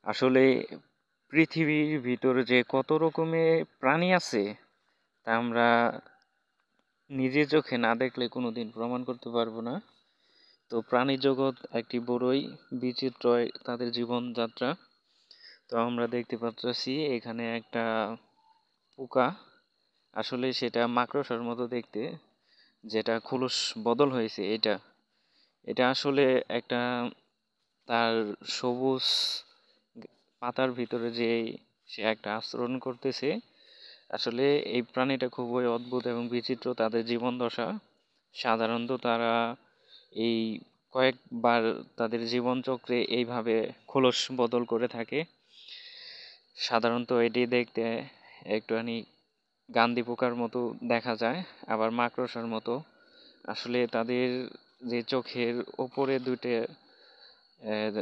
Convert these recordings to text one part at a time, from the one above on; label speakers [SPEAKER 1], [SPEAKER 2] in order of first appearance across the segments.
[SPEAKER 1] আসলে পৃথিবীর ভিতরে যে কত রকমের প্রাণী আছে তা আমরা নিজের চোখে না দেখলে কোনোদিন প্রমাণ করতে পারবো না। তো প্রাণী জগৎ একটি বড়ই বিচিত্র তাদের জীবনযাত্রা। তো আমরা দেখতে পাচ্ছি এখানে একটা পোকা, আসলে সেটা মাকড়সার মতো দেখতে, যেটা খোলস বদল হয়েছে। এটা এটা আসলে একটা তার সবুজ পাতার ভিতরে যে সে একটা আচরণ করতেছে, আসলে এই প্রাণীটা খুবই অদ্ভুত এবং বিচিত্র তাদের জীবন দশা। সাধারণত তারা এই কয়েকবার তাদের জীবনচক্রে এইভাবে খোলস বদল করে থাকে। সাধারণত এটি দেখতে একটুখানি গান্ধী পোকার মতো দেখা যায়, আবার মাকড়সার মতো। আসলে তাদের যে চোখের ওপরে দুটো আহ,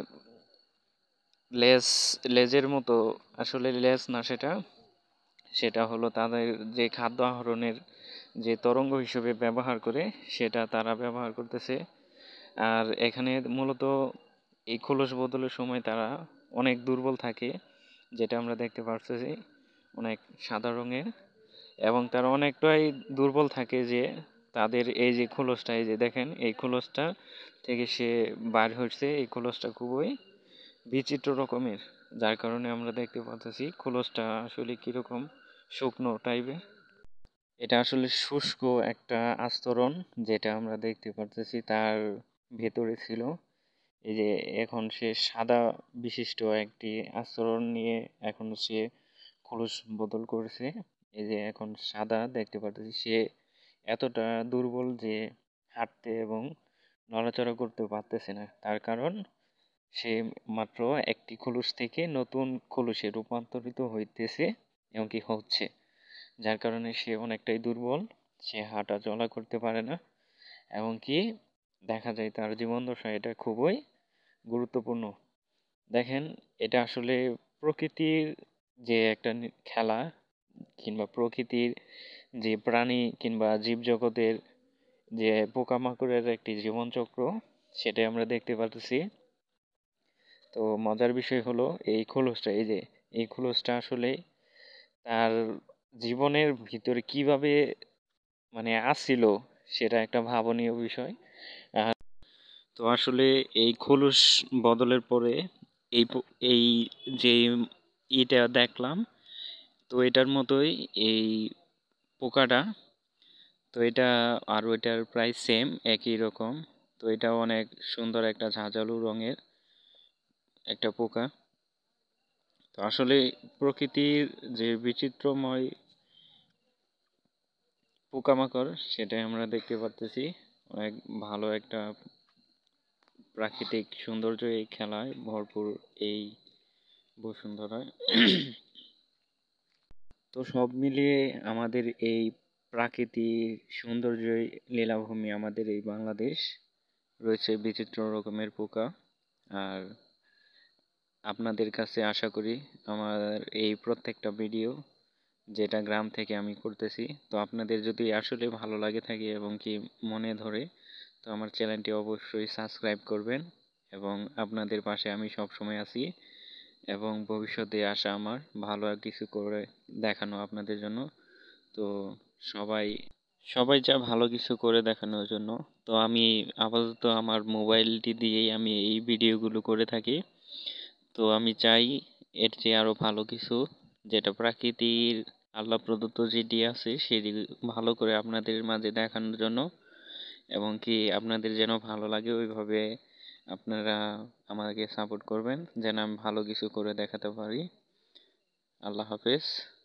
[SPEAKER 1] লেজ, লেজের মতো, আসলে লেজ না, সেটা সেটা হলো তাদের যে খাদ্য আহরণের যে তরঙ্গ হিসেবে ব্যবহার করে, সেটা তারা ব্যবহার করতেছে। আর এখানে মূলত এই খোলস বদলের সময় তারা অনেক দুর্বল থাকে, যেটা আমরা দেখতে পারতেছি, অনেক সাদা রঙের। এবং তারা অনেকটাই দুর্বল থাকে যে তাদের এই যে খোলসটা, এই যে দেখেন এই খোলসটা থেকে সে বার হচ্ছে, এই খোলসটা খুবই বিচিত্র রকমের, যার কারণে আমরা দেখতে পাচ্ছি খোলসটা আসলে কিরকম শুকনো টাইপের। এটা আসলে শুষ্ক একটা আস্তরণ, যেটা আমরা দেখতে পারতেছি তার ভেতরে ছিল। এই যে এখন সে সাদা বিশিষ্ট একটি আস্তরণ নিয়ে এখন সে খোলস বদল করেছে। এই যে এখন সাদা দেখতে পারতেছি, সে এতটা দুর্বল যে হাঁটতে এবং নড়াচড়া করতে পারতেছে না। তার কারণ সে মাত্র একটি খোলস থেকে নতুন খোলসে রূপান্তরিত হইতেছে এবং কি হচ্ছে, যার কারণে সে অনেকটাই দুর্বল। সে হাঁটা চলা করতে পারে না এবং কি দেখা যায় তার জীবন দশা এটা খুবই গুরুত্বপূর্ণ। দেখেন, এটা আসলে প্রকৃতির যে একটা খেলা, কিংবা প্রকৃতির যে প্রাণী কিংবা জীবজগতের যে পোকামাকড়ের একটি জীবনচক্র, সেটাই আমরা দেখতে পাচ্ছি। তো মজার বিষয় হলো এই খোলসটা, এই যে এই খোলসটা আসলে তার জীবনের ভিতরে কিভাবে মানে আসছিল, সেটা একটা ভাবনীয় বিষয়। তো আসলে এই খোলস বদলের পরে এই যে ইটা দেখলাম, তো এটার মতোই এই পোকাটা, তো এটা আর ওইটার প্রায় সেম একই রকম। তো এটা অনেক সুন্দর একটা ঝাঁঝালু রঙের একটা পোকা। তো আসলে প্রকৃতির যে বিচিত্রময় পোকামাকড়, সেটাই আমরা দেখতে পারতেছি। অনেক ভালো একটা প্রাকৃতিক সৌন্দর্য এই খেলায় ভরপুর এই বসুন্ধরায়। তো সব মিলিয়ে আমাদের এই প্রাকৃতিক সৌন্দর্যই লীলাভূমি, আমাদের এই বাংলাদেশ রয়েছে বিচিত্র রকমের পোকা। আর আপনাদের কাছে আশা করি আমার এই প্রত্যেকটা ভিডিও, যেটা গ্রাম থেকে আমি করতেছি, তো আপনাদের যদি আসলে ভালো লাগে থাকে এবং কি মনে ধরে, তো আমার চ্যানেলটি অবশ্যই সাবস্ক্রাইব করবেন। এবং আপনাদের পাশে আমি সব সময় আছি, এবং ভবিষ্যতে আসা আমার ভালো কিছু করে দেখানো আপনাদের জন্য। তো সবাই সবাই যা ভালো কিছু করে দেখানোর জন্য। তো আমি আপাতত আমার মোবাইলটি দিয়েই আমি এই ভিডিওগুলো করে থাকি। তো আমি চাই এর চেয়ে আরো ভালো কিছু, যেটা প্রাকৃতির আল্লাহ প্রদত্ত যেটি আছে সেটি ভালো করে আপনাদের মাঝে দেখানোর জন্য, এবং কি আপনাদের যেন ভালো লাগে ওইভাবে আপনারা আমাকে সাপোর্ট করবেন, যেন আমি ভালো কিছু করে দেখাতে পারি। আল্লাহ হাফেজ।